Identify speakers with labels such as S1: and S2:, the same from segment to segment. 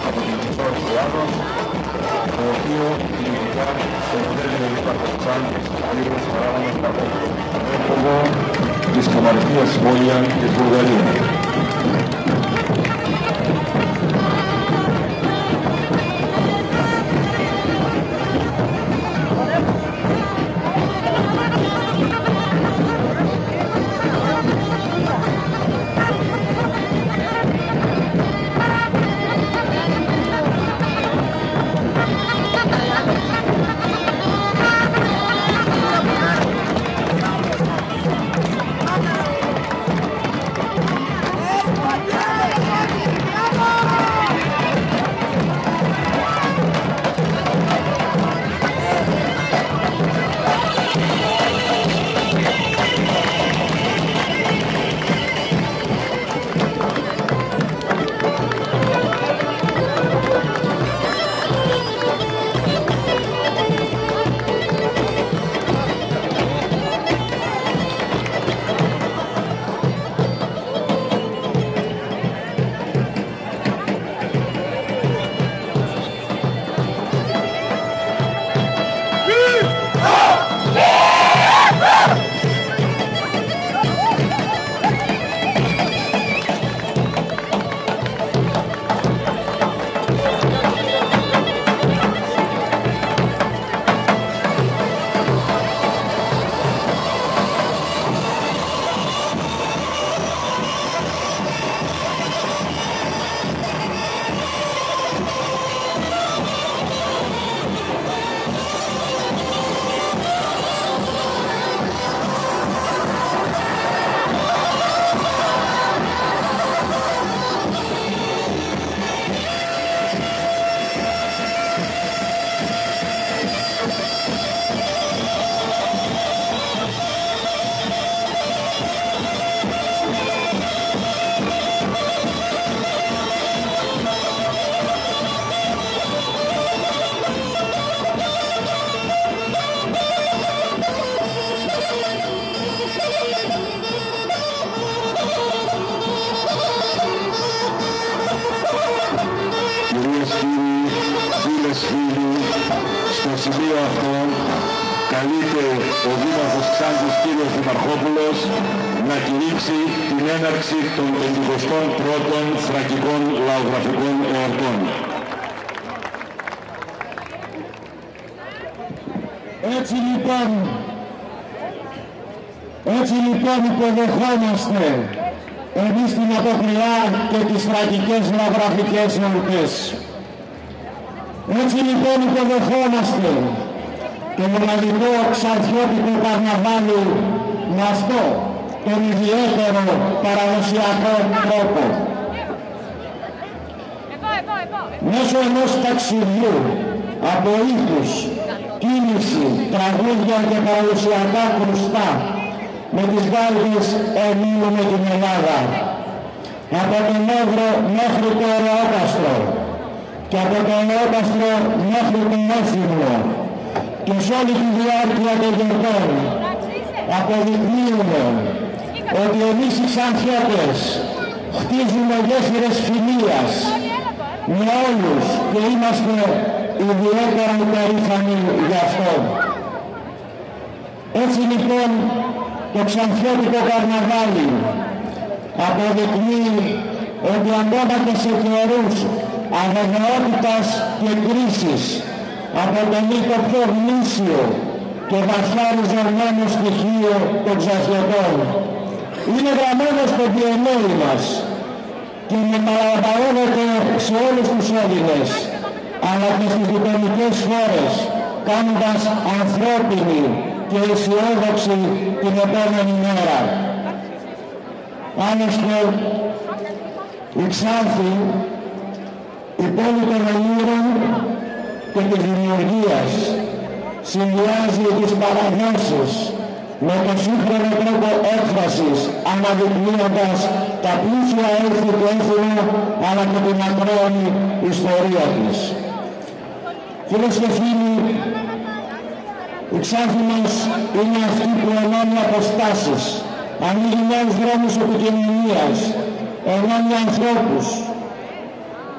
S1: από την Μισός Ελλάδος, το οποίο ειδικά στο μοντέλο Παρτοξάν πλήρως παράγοντας παράγοντα της Κομμαρτίας Βόλια της Βουλγαρίας. Στο σημείο αυτό καλείται ο Δήμαρχος Ξάνθης κύριος Δημαρχόπουλος να κηρύξει την έναρξη των 51ων Θρακικών Λαογραφικών Εορτών.
S2: Έτσι λοιπόν υποδεχόμαστε εμείς την Αποκριά και τις Θρακικές Λαογραφικές Εορτές. Έτσι λοιπόν υποδεχόμαστε το μοναδικό ξανθιώτικο καρναβάλι με αυτό τον ιδιαίτερο παραδοσιακό τρόπο. Μέσω ενός ταξιδιού από ήχους, κίνηση, τραγούδια και παραδοσιακά κρουστά με τις γάλγες εμείνουμε την Ελλάδα. Από τον Εύρο μέχρι το Ωρεόκαστρο και από τον Ωρεόκαστρο μέχρι τον Όφημο και σε όλη τη διάρκεια των γιορτών αποδεικνύουμε ότι εμείς οι Ξανθιώτες χτίζουμε γέφυρες φιλίας με όλους και είμαστε ιδιαίτερα υπερήφανοι γι' αυτό. Έτσι λοιπόν το Ξανθιώτικο καρναβάλι αποδεικνύει ότι ακόμα και σε καιρούς αβεβαιότητας και κρίσης από τον ήχο πιο γνήσιο και βαθιά ριζωμένο στοιχείο των Ξανθιωτών είναι γραμμένο στο DNA μας και μεταλαμβάνεται σε όλους τους Έλληνες αλλά και στις γειτονικές χώρες, κάνοντας ανθρώπινη και αισιόδοξη την επόμενη μέρα. Άλλωστε, η Ξάνθη, η πόλη των ονείρων και της δημιουργίας, συνδυάζει τις παραδόσεις με το σύγχρονο τρόπο έκφρασης, αναδεικνύοντας τα πλούσια έθνη του έθνου αλλά και την ακραία ιστορία της. Φίλες και φίλοι, η Ξάνθη μας είναι αυτή που ενώνει αποστάσεις, ανοίγει νέους δρόμους επικοινωνίας, ενώνει ανθρώπους,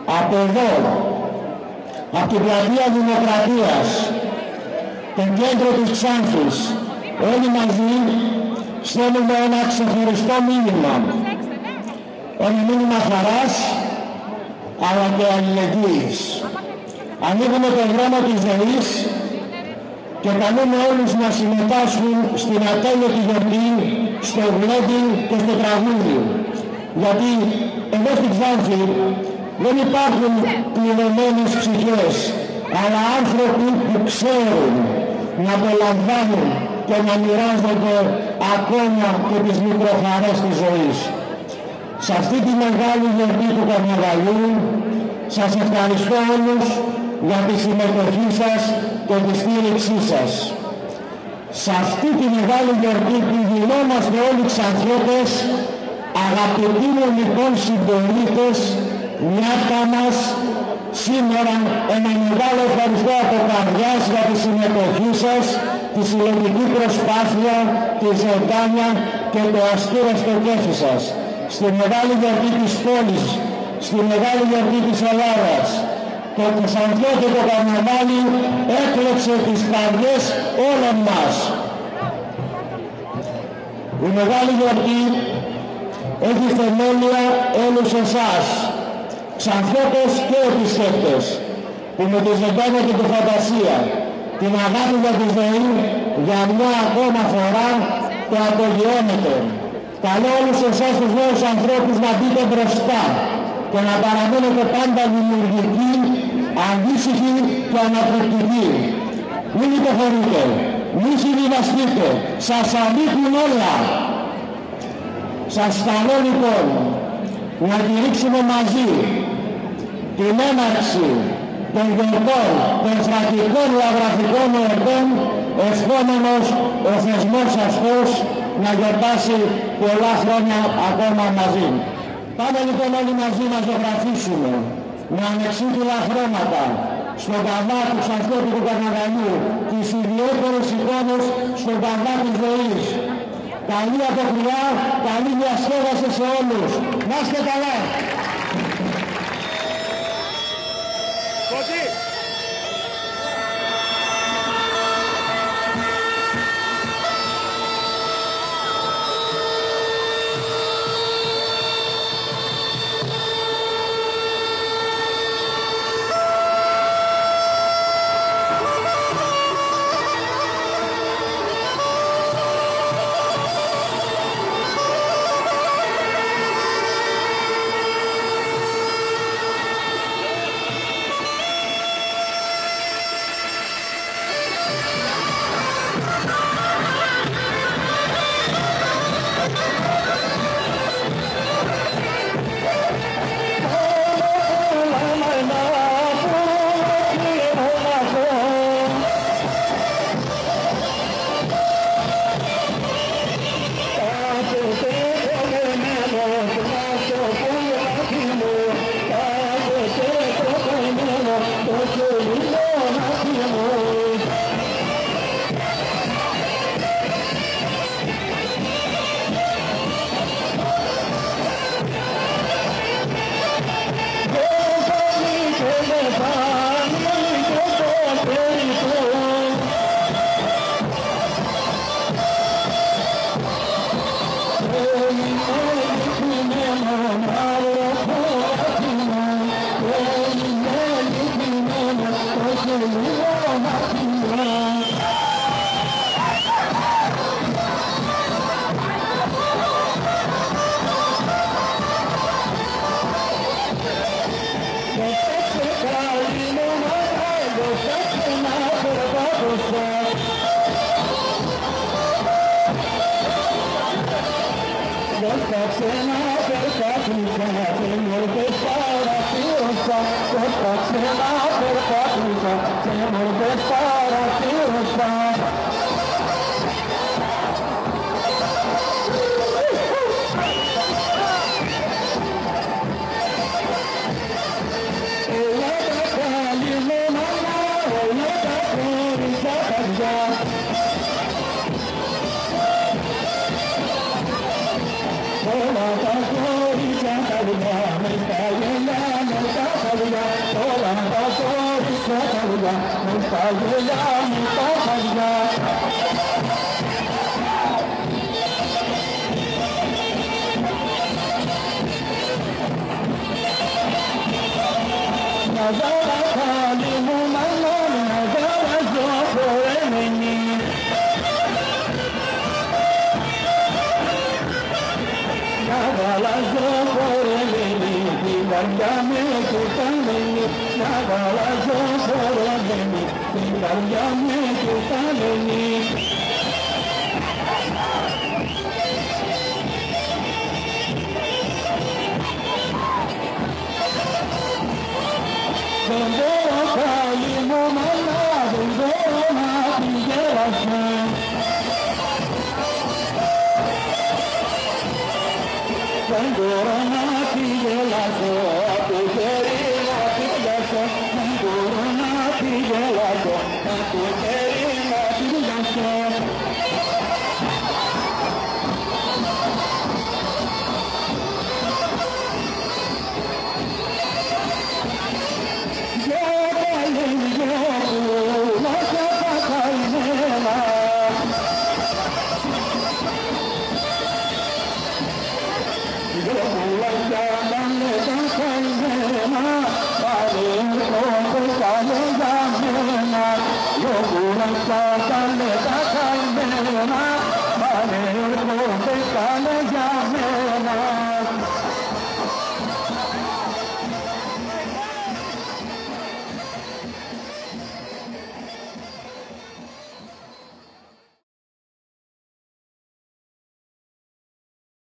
S2: από εδώ, από την πλατεία Δημοκρατίας, το κέντρο της Ξάνθης, όλοι μαζί στέλνουμε ένα ξεχωριστό μήνυμα. Ένα μήνυμα χαράς, αλλά και αλληλεγγύης. Ανοίγουμε τον δρόμο της ζωής και καλούμε όλους να συμμετάσχουν στην ατέλειωτη γιορτή, στο γλέντι και στο τραγούδι. Γιατί εδώ στην Ξάνθη δεν υπάρχουν πληρωμένες ψυχές, αλλά άνθρωποι που ξέρουν να απολαμβάνουν και να μοιράζονται ακόμα και τις μικροχαρές της ζωής. Σε αυτή τη μεγάλη γιορτή του Καρναβαλιού σας ευχαριστώ όλους για τη συμμετοχή σας και τη στήριξή σας. Σε αυτή τη μεγάλη γιορτή που γινόμαστε όλοι Ξανθιώτες, αγαπητοί μου λοιπόν συμπολίτες, μιάτα μας, σήμερα ένα μεγάλο ευχαριστώ από καρδιάς για τη συμμετοχή σας, τη συλλογική προσπάθεια, τη ζωντάνια και το αστήρευτο κέφι σας. Στη μεγάλη γιορτή της πόλης, στη μεγάλη γιορτή της Ελλάδας. Το Ξανθιώτικο καρναβάλι έκλεψε τις καρδιές όλων μας. Η μεγάλη γιορτή έχει θεμέλια όλους εσάς, Ξανθιώτες και επισκέπτες, που με τη ζωντάνια και τη φαντασία, την αγάπη για τη ζωή, για μια ακόμα φορά το απογειώνετε. Καλώ όλους εσάς τους νέους ανθρώπους να μπείτε μπροστά και να παραμείνετε πάντα δημιουργικοί, αντίστοιχοι και αναπληκτικοί. Μην υποχωρείτε, μην συμβιβαστείτε, σας ανήκουν όλα. Σας καλώ λοιπόν να κηρύξουμε μαζί την έναρξη των γιορτών, των θρακικών λαογραφικών εορτών, ευχόμενος ο θεσμός αυτός να γιορτάσει πολλά χρόνια ακόμα μαζί. Πάμε λοιπόν όλοι μαζί να ζωγραφίσουμε με ανεξίτηλα χρώματα στον καβά του Ξανθιώτικου Καρναβαλιού τις ιδιαίτερες εικόνες στον καβά της ζωής. Καλή αποκριά, καλή διασκέδαση σε όλους. Να είστε καλά. δουλειά μου τα χαδιά. Ναζάρα χάλι μου μάλλον, ναζάρα ζω χορεμένη. Ναζάρα ζω χορεμένη, την καρδιά με κουταλένει. Ναζάρα ζω χορεμένη, την καρδιά με κουταλένει. Δεν μπορώ καλή μου μάνα, δεν μπορώ να τη γέλασω. Δεν μπορώ να τη γελάσω, απ' το χέρι να τη πιάσω. Δεν μπορώ να τη γελάσω, απ' το χέρι